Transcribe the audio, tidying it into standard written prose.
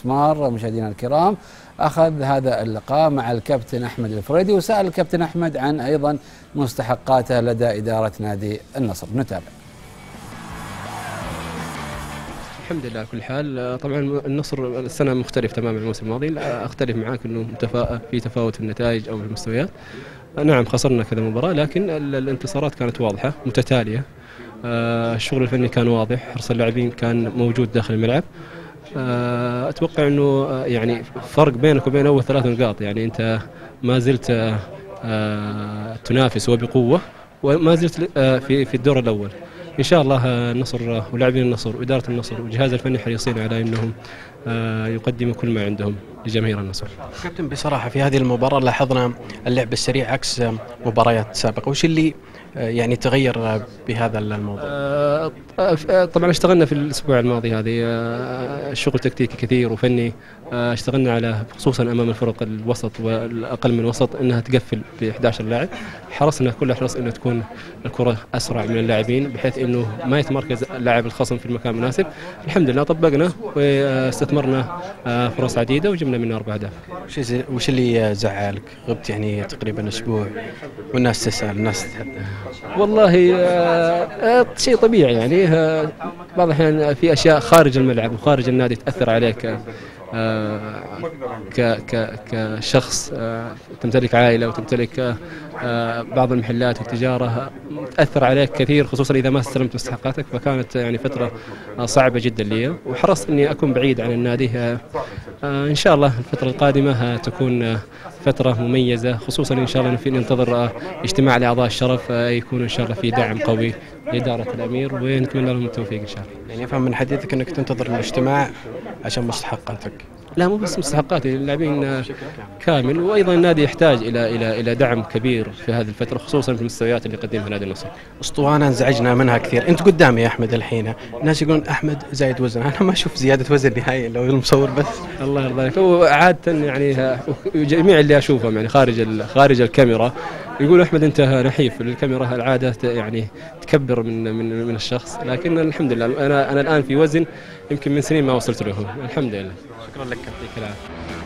المسمار. مشاهدينا الكرام، أخذ هذا اللقاء مع الكابتن أحمد الفريدي، وسأل الكابتن أحمد عن أيضا مستحقاته لدى إدارة نادي النصر. نتابع. الحمد لله على كل حال. طبعا النصر السنة مختلف تماما عن الموسم الماضي، لا أختلف معاك أنه في تفاوت في النتائج أو المستويات. نعم خسرنا كذا مباراة، لكن الانتصارات كانت واضحة متتالية. الشغل الفني كان واضح، حرص اللاعبين كان موجود داخل الملعب. أتوقع أنه يعني فرق بينك وبين أول 3 نقاط، يعني أنت ما زلت تنافس وبقوة، وما زلت في الدور الأول. إن شاء الله النصر ولاعبين النصر وإدارة النصر والجهاز الفني حريصين على أنهم يقدموا كل ما عندهم لجماهير النصر. كابتن، بصراحة في هذه المباراة لاحظنا اللعب السريع عكس مباريات سابقة، وش اللي يعني تغير بهذا الموضوع؟ طبعا اشتغلنا في الأسبوع الماضي هذه شغل تكتيكي كثير وفني. اشتغلنا على خصوصا أمام الفرق الوسط والأقل من الوسط أنها تقفل ب 11 لاعب. حرصنا كل حرص أنه تكون الكرة أسرع من اللاعبين بحيث أنه ما يتمركز اللاعب الخصم في المكان المناسب. الحمد لله طبقنا واستثمرنا فرص عديدة وجبنا منها 4 أهداف. وش اللي زعلك؟ غبت يعني تقريبا أسبوع والناس تسأل، الناس تتحدث. والله شيء طبيعي، يعني بعض الأحيان في أشياء خارج الملعب وخارج النادي تأثر عليك كشخص تمتلك عائلة وتمتلك بعض المحلات والتجارة، تأثر عليك كثير، خصوصا إذا ما استلمت مستحقاتك. فكانت يعني فترة صعبة جدا لي، وحرصت أني أكون بعيد عن النادي. إن شاء الله الفترة القادمة تكون فترة مميزة، خصوصا إن شاء الله ننتظر اجتماع لأعضاء الشرف، يكون إن شاء الله في دعم قوي لإدارة الأمير، ونتمنى لهم التوفيق إن شاء الله. يعني أفهم من حديثك أنك تنتظر الاجتماع عشان مستحقاتك؟ لا، مو بس مستحقاتي، اللاعبين كامل، وايضا النادي يحتاج الى دعم كبير في هذه الفتره، خصوصا في المستويات اللي يقدمها نادي النصر. اسطوانه انزعجنا منها كثير. انت قدامي يا احمد الحين، الناس يقولون احمد زايد وزن، انا ما اشوف زياده وزن نهائيا لو المصور بس. الله يرضى عليك. هو عاده يعني جميع اللي اشوفهم يعني خارج الكاميرا يقول احمد انت نحيف، الكاميرا العاده يعني تكبر من الشخص، لكن الحمد لله انا الان في وزن يمكن من سنين ما وصلت له. الحمد لله. شكرا لك. يعطيك العافيه.